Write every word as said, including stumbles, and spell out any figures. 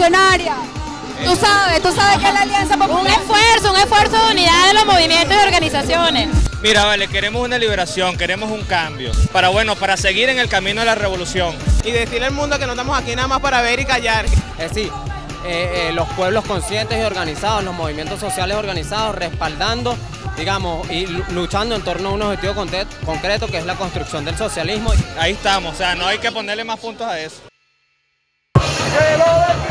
revolucionaria. Tú sabes, tú sabes que es la Alianza Popular. Un esfuerzo, un esfuerzo de unidad de los movimientos y organizaciones. Mira, vale, queremos una liberación, queremos un cambio, para bueno, para seguir en el camino de la revolución. Y decirle al mundo que no estamos aquí nada más para ver y callar. Es decir, eh, eh, los pueblos conscientes y organizados, los movimientos sociales organizados, respaldando, digamos, y luchando en torno a un objetivo concreto que es la construcción del socialismo. Ahí estamos, o sea, no hay que ponerle más puntos a eso. ¡Que lo